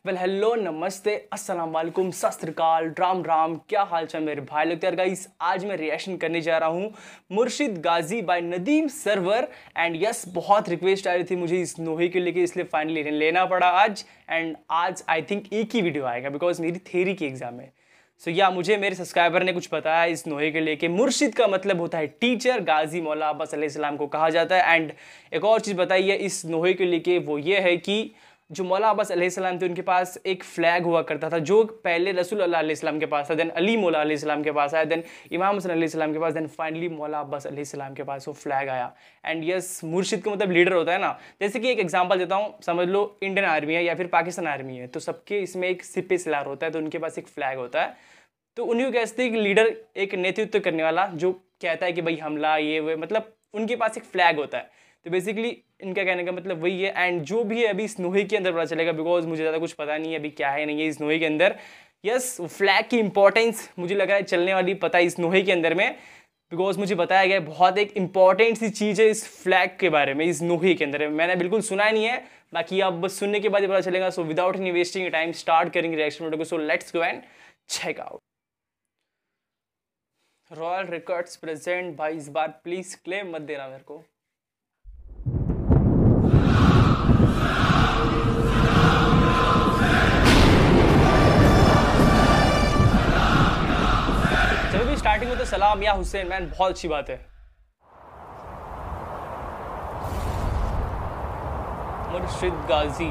Hello नमस्ते अस्सलाम वालेकुम सत श्री अकाल राम राम, क्या हाल चाल मेरे भाई लोग। यार गाइस, आज मैं रिएक्शन करने जा रहा हूँ Murshid Ghazi by Nadeem Sarwar. And yes, बहुत रिक्वेस्ट आ रही थी मुझे इस नोहे को लेके, इसलिए फाइनली लेना पड़ा आज। एंड आज आई थिंक एक ही वीडियो आएगा बिकॉज मेरी थ्योरी की एग्जाम है। सो या मुझे मेरे सब्सक्राइबर ने कुछ बताया इस नोहे के लेके। मुर्शिद का मतलब होता है टीचर, गाजी मौला अब्बास अलैहिस्सलाम को कहा जाता है। एंड एक और चीज़ बताई है इस नोहे के लेके, वो ये है कि जो मौला अब्बास अलैहिस्सलाम थे उनके पास एक फ्लैग हुआ करता था जो पहले रसूल अल्लाह अलैहिस्सलाम के पास था, देन अली मौला अलैहिस्सलाम के पास आया, देन इमाम हसन अलैहिस्सलाम के पास, देन फाइनली मौला अब्बास अलैहिस्सलाम के पास वो फ्लैग आया। एंड यस, मुर्शिद का मतलब लीडर होता है ना। जैसे कि एक एग्जांपल देता हूँ, समझ लो इंडियन आर्मी है या फिर पाकिस्तान आर्मी है, तो सबके इसमें एक सिपे सलार होता है, तो उनके पास एक फ्लैग होता है। तो उन्हीं को कहते हैं कि लीडर, एक नेतृत्व करने वाला जो कहता है कि भाई हमला ये वो, मतलब उनके पास एक फ्लैग होता है। तो बेसिकली इनका कहने का मतलब वही है। एंड जो भी है अभी इस नोहे के अंदर पता चलेगा, बिकॉज मुझे ज़्यादा कुछ पता नहीं है अभी क्या है नहीं है इस नोहे के अंदर। यस, फ्लैग की इंपॉर्टेंस मुझे लग रहा है चलने वाली पता है इस नोहे के अंदर में, बिकॉज मुझे बताया गया है बहुत एक इंपॉर्टेंट सी चीज़ है इस फ्लैग के बारे में, इस नोहे के अंदर। मैंने बिल्कुल सुना नहीं है, बाकी अब बस सुनने के बाद ही पता चलेगा। So without any wasting time start करेंगे रिएक्शन वीडियो को। So let's go and check out. Royal Records present भाई, इस बार प्लीज क्लेम मत देना मेरे को। चलो भी स्टार्टिंग में तो सलाम या हुसैन मैन, बहुत अच्छी बात है। मुर्शिद गाजी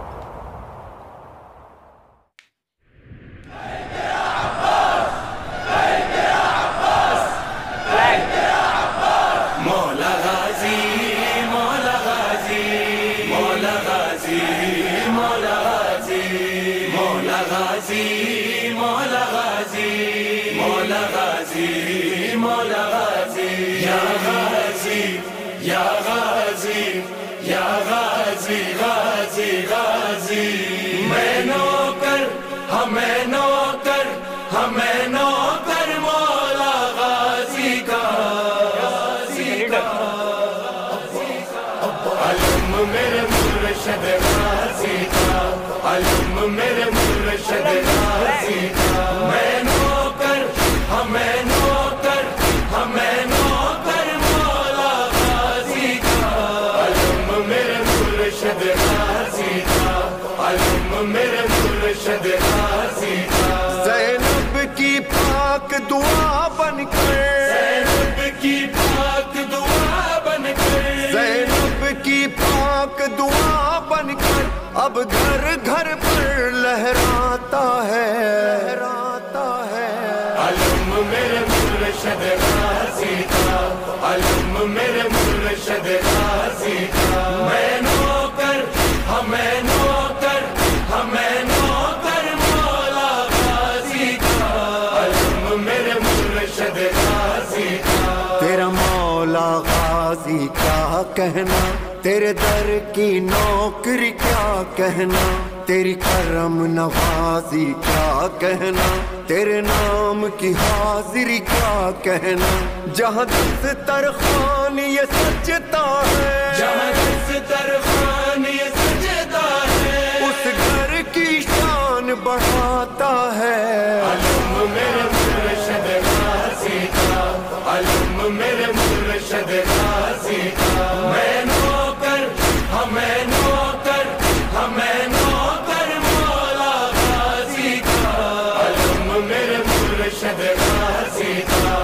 हमें नौकर मौला गाजी का, अलम मेरे मुर्शिद गाजी का, अलम मेरे मुर्शिद गाजी का। मैं नौकर, हमें नौकर, हमें नौकर मौला गाजी का, अलम मेरे मुर्शिद गाजी का, अलम मेरे मुर्शिद गाजी का। ज़ैनब की पाक दुआ बनकर, ज़ैनब की पाक दुआ बनकर, ज़ैनब की पाक दुआ बनकर अब घर घर पर लहराता है, लहराता है। अलम मेरे मुर्शिद गाजी का, अलम मेरे मुर्शिद गाजी का। मैं नौकर, हमें नौकर, हमें नौकर मौला गाजी का, अलम मेरे मुर्शिद गाजी का। तेरा मौला गाजी क्या कहना, तेरे दर की नौकरी क्या कहना, तेरी करम नवाजी क्या कहना, तेरे नाम की हाजिरी क्या कहना। जहाँ दस्तर खान ये सजता है, जहाँ दस्तर खान ये सजता है, उस घर की शान बढ़ाता है। अलम मेरे मुर्शिद गाजी का, अलम मेरे मुर्शिद गाजी का। मैं नौकर, हमें नौकर, हमें नौकर मौला गाजी का, अलम मेरे मुर्शिद गाजी का,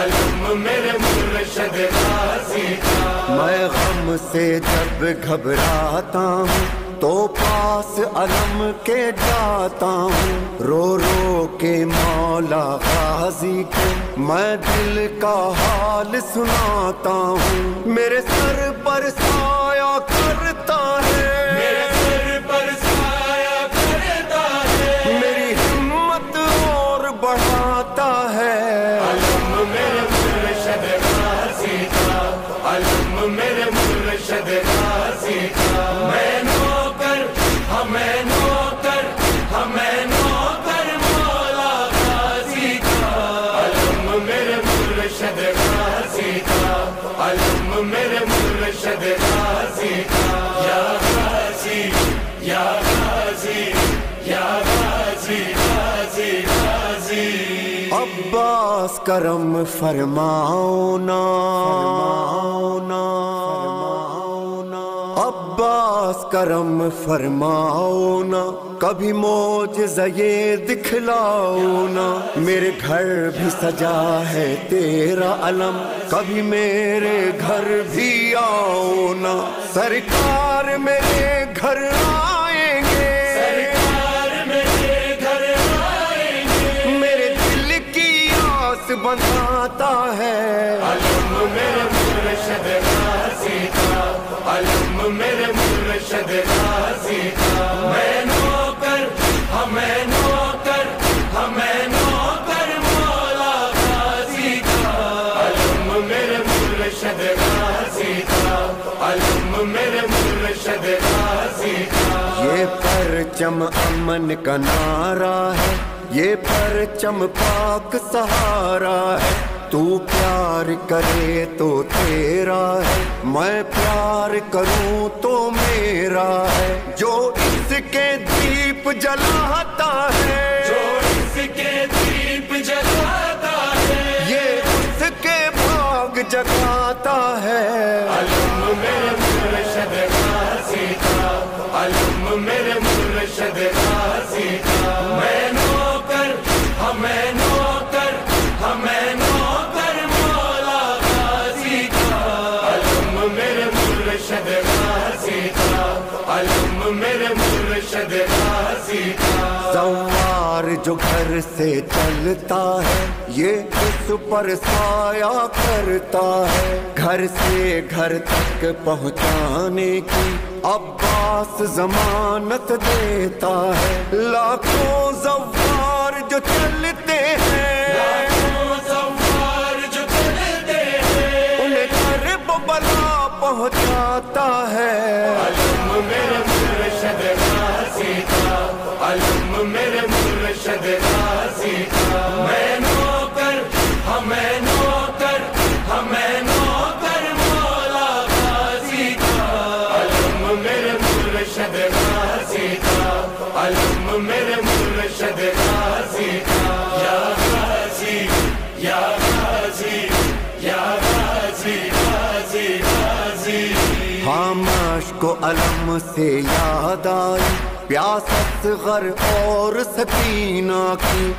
अलम मेरे मुर्शिद गाजी का। मैं गम से जब घबराता हूँ तो पास अलम के जाता हूँ, रो रो के मौला गाजी को मैं दिल का हाल सुनाता हूँ। मेरे सर पर साया करता है, मेरे सर पर साया करता है, मेरी हिम्मत और बढ़ाता है। अलम मेरे मुर्शिद गाजी का, अलम मेरे मुर्शिद गाजी का। मैं नौकर, हमें नौकर, हमें नौकर मौला गाजी का, अलम मेरे मुर्शिद गाजी का, अलम मेरे मुर्शिद गाजी का। या गाजी गाजी गाजी। अब्बास करम फरमाओ ना, अब्बास करम फरमाओ ना, कभी मौजज़ा ये दिखलाओ ना। मेरे घर भी सजा है तेरा अलम, कभी मेरे घर भी आओ ना। सरकार मेरे घर आएंगे, सरकार मेरे घर आएंगे। मेरे दिल की आस बनाता है। अलम मेरे मुर्शिद गाजी का, अलम मेरे मुर्शिद गाजी का। मैं नौकर, हमें नौकर, हमें नौकर मौला गाजी का। अलम मेरे मुर्शिद गाजी का, अलम मेरे मुर्शिद गाजी का। ये परचम अमन का नारा है, ये परचम पाक सहारा है। तू प्यार करे तो तेरा है, मैं प्यार करूं तो मेरा है। जो इसके दीप जलाता है, जो इसके दीप जलाता है, ये उसके भाग जगाता है। अलम मेरे मुर्शिद गाजी का, अलम मेरे मुर्शिद गाजी का। मैं नौकर, हमें नौकर, हमें नौकर मौला गाजी का। अलम मेरे मुर्शिद गाजी का, अलम मेरे मुर्शिद गाजी का। सवार जो घर से चलता है, ये उस पर साया करता है। घर से घर तक पहुंचाने की अब्बास जमानत देता है। लाखों सवार जो चलते हैं, लाखों सवार जो चलते हैं, उन्हें कर्ब बला पहुंचाता है। अलम मेरे मुर्शिद गाजी का, अलम मेरे मुर्शिद गाजी का। मैं नौकर, हमें नौकर, हमें नौकर मौला गाजी का। अलम मेरे मुर्शिद गाजी का, अलम मेरे मुर्शिद गाजी का। या गाजी, या गाजी, या गाजी गाजी गाजी। हाँ मश्क को अलम से याद आई प्यास असगर और सकीना की।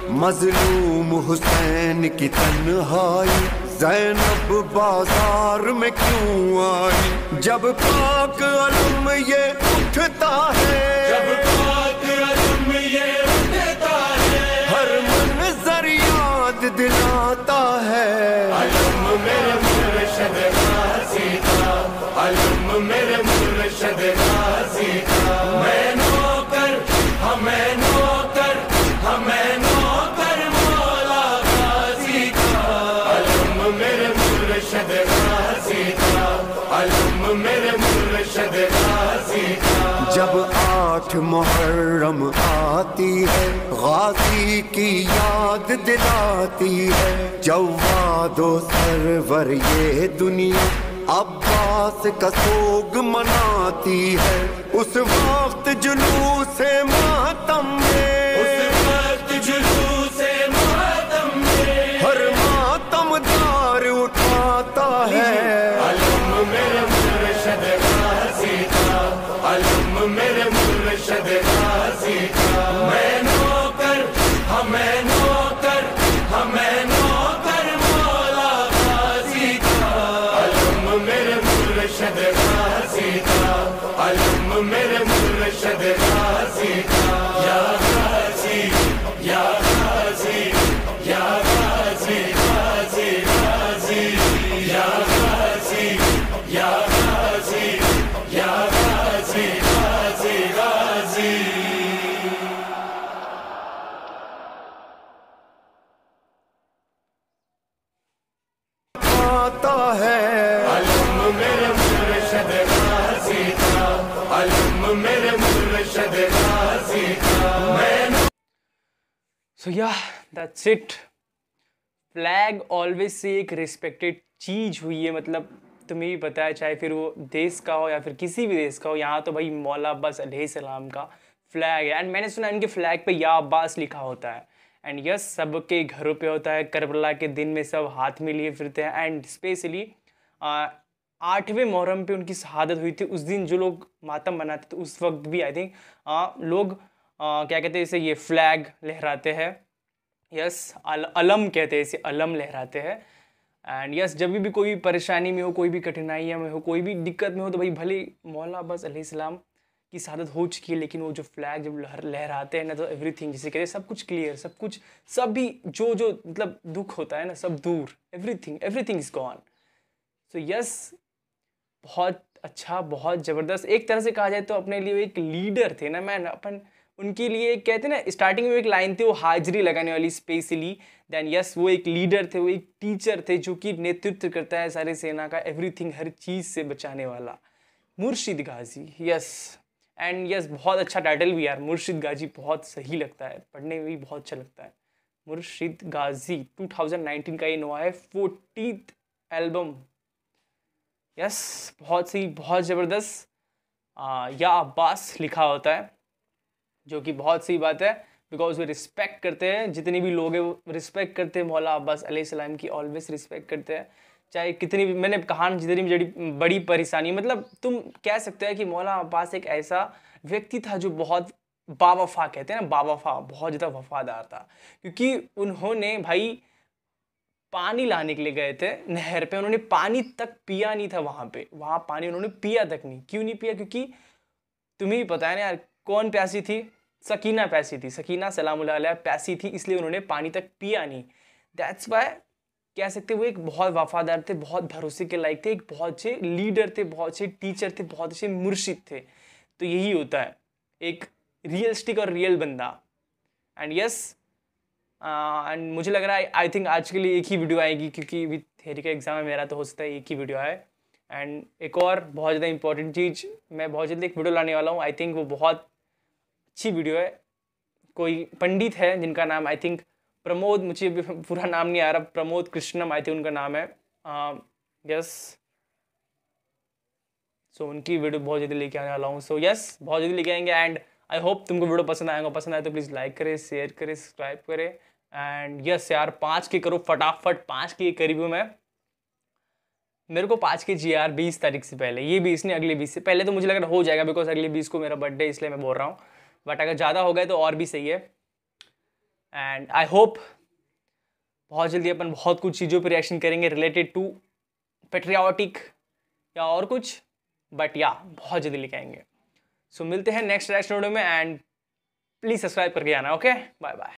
मजलूम हुसैन की तन्हाई ज़ैनब बाजार में क्यों आई। जब पाक अलम ये उठता है, जब पाक अलम ये उठता है, हर मंजर याद दिलाता है। अलम मेरे मुर्शिद गाजी का, अलम मेरे मुर्शिद गाजी का। मैं नौकर, हमें नौकर, हमें नौकर मौला गाजी का। अलम मेरे मुर्शिद गाजी का, अलम मेरे मुर्शिद गाजी का। जब 8 मुहर्रम आती है गाजी की याद दिलाती है। जवादो सरवर ये दुनिया अब्बास का सोग मनाती है। उस वक्त जुलूसे मातम में, उस वक्त जुलूसे मातम में, हर मातमदार उठाता है। अलम मेरे मुर्शिद गाजी का, अलम मेरे मुर्शिद गाजी का। मैं नौकर, हमें नौकर, हमें नौकर मौला गाजी का। अलम मेरे मुर्शिद गाजी का, अलम मेरे मुर्शिद गाजी का। या गाजी, या गाजी, या गाजी गाजी गाजी। या गाजी, या गाजी, या गाजी गाजी गाजी। आता है अलम मेरे मुर्शिद गाजी का, अलम मेरे मुर्शिद गाजी का। मैं सो या that's it. Flag always say एक रिस्पेक्टेड चीज़ हुई है, मतलब तुम्हें भी पता है, चाहे फिर वो देश का हो या फिर किसी भी देश का हो। यहाँ तो भाई मौला अब्बास अलैहिस्सलाम का फ्लैग है। एंड मैंने सुना इनके फ्लैग पे या अब्बास लिखा होता है। एंड यस, सबके घरों पे होता है। करबला के दिन में सब हाथ में लिए फिरते हैं। एंड स्पेशली 8वें मुहर्रम पे उनकी शहादत हुई थी, उस दिन जो लोग मातम मनाते थे उस वक्त भी आई थिंक लोग क्या कहते हैं इसे, ये फ्लैग लहराते हैं। यस, अलम कहते हैं इसे, अलम लहराते हैं। एंड यस, जब भी कोई परेशानी में हो, कोई भी कठिनाइयाँ में हो, कोई भी दिक्कत में हो, तो भाई भले मौला अब्बास अलैहिस्सलाम की शहादत हो चुकी है, लेकिन वो जो फ्लैग जब लहराते हैं ना, तो एवरीथिंग, जिसे कहते हैं सब कुछ क्लियर, सब कुछ, सब भी जो जो मतलब दुख होता है ना, सब दूर, everything is gone. So yes, बहुत अच्छा, बहुत ज़बरदस्त। एक तरह से कहा जाए तो अपने लिए एक लीडर थे ना मैन, अपन उनके लिए कहते हैं ना, स्टार्टिंग में एक लाइन थी वो हाजिरी लगाने वाली स्पेशली। देन यस, वो एक लीडर थे, वो एक टीचर थे जो कि नेतृत्व करता है सारे सेना का, एवरीथिंग, हर चीज़ से बचाने वाला, मुर्शिद गाजी। यस, एंड यस, बहुत अच्छा टाइटल भी यार, मुर्शिद गाजी, बहुत सही लगता है, पढ़ने में भी बहुत अच्छा लगता है। मुर्शिद गाजी 2019 का ये नया है, 40th एल्बम। यस, बहुत सही, बहुत ज़बरदस्त। या अब्बास लिखा होता है, जो कि बहुत सही बात है, बिकॉज वे रिस्पेक्ट करते हैं, जितने भी लोग हैं वो रिस्पेक्ट करते हैं मौला अब्बास अलैहिस्सलाम की, ऑलवेज रिस्पेक्ट करते हैं। चाहे कितनी भी, मैंने कहा जितनी भी बड़ी परेशानी, मतलब तुम कह सकते हैं कि मौला अब्बास एक ऐसा व्यक्ति था जो बहुत बावफा, कहते हैं ना बावफा, बहुत ज़्यादा वफादार था। क्योंकि उन्होंने भाई पानी लाने के लिए गए थे नहर पे, उन्होंने पानी तक पिया नहीं था वहाँ पे, वहाँ पानी उन्होंने पिया तक नहीं। क्यों नहीं पिया? क्योंकि तुम्हें भी पता है ना यार, कौन प्यासी थी? सकीना प्यासी थी, सकीना सलामुल्लाह अलैहा प्यासी थी, इसलिए उन्होंने पानी तक पिया नहीं। दैट्स वाई कह सकते वो एक बहुत वफादार थे, बहुत भरोसे के लायक थे, एक बहुत अच्छे लीडर थे, बहुत अच्छे टीचर थे, बहुत अच्छे मुर्शिद थे। तो यही होता है एक रियलिस्टिक और रियल बंदा। एंड यस, एंड मुझे लग रहा है आई थिंक आज के लिए एक ही वीडियो आएगी, क्योंकि विद थ्योरी का एग्जाम है मेरा, तो हो सकता है एक ही वीडियो आए। एंड एक और बहुत ज़्यादा इंपॉर्टेंट चीज़, मैं बहुत जल्दी एक वीडियो लाने वाला हूँ, आई थिंक वो बहुत अच्छी वीडियो है। कोई पंडित है जिनका नाम आई थिंक प्रमोद, मुझे पूरा नाम नहीं आ रहा, प्रमोद कृष्णम आई थिंक उनका नाम है। यस, सो उनकी वीडियो बहुत जल्दी लेके आने वाला हूँ। सो यस, बहुत जल्दी लेके आएंगे। एंड आई होप तुमको वीडियो पसंद आएगा, पसंद आए तो प्लीज़ लाइक करें, शेयर करें, सब्सक्राइब करें। एंड यस यार, 5 के करो फटाफट, 5 के करीब हूँ मैं। मेरे को 5 के जी यार 20 तारीख से पहले, ये 20 नहीं अगले 20 से पहले, तो मुझे लग रहा हो जाएगा, बिकॉज अगले 20 को मेरा बर्थडे, इसलिए मैं बोल रहा हूँ। बट अगर ज़्यादा हो गए तो और भी सही है। एंड आई होप बहुत जल्दी अपन बहुत कुछ चीज़ों पर रिएक्शन करेंगे रिलेटेड टू पेट्रियाटिक या और कुछ, बट या बहुत जल्दी लेके आएंगे। सो मिलते हैं नेक्स्ट रिएक्शन वीडियो में, एंड प्लीज़ सब्सक्राइब करके आना। Okay, bye bye.